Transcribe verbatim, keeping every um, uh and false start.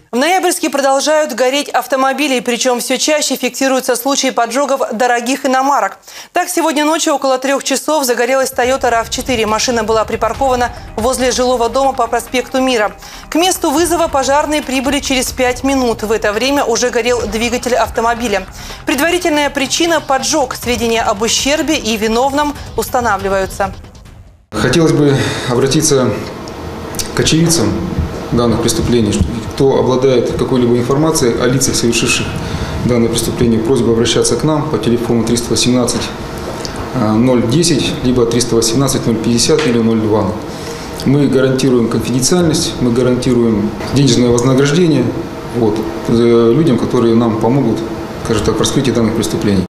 В Ноябрьске продолжают гореть автомобили, причем все чаще фиксируются случаи поджогов дорогих иномарок. Так, сегодня ночью около трех часов загорелась Toyota рав четыре. Машина была припаркована возле жилого дома по проспекту Мира. К месту вызова пожарные прибыли через пять минут. В это время уже горел двигатель автомобиля. Предварительная причина – поджог. Сведения об ущербе и виновном устанавливаются. Хотелось бы обратиться к очевидцам данных преступлений. Кто обладает какой-либо информацией о лицах, совершивших данное преступление, просьба обращаться к нам по телефону триста восемнадцать ноль десять, либо триста восемнадцать ноль пятьдесят или ноль два. Мы гарантируем конфиденциальность, мы гарантируем денежное вознаграждение вот, людям, которые нам помогут, скажем так, в раскрытии данных преступлений.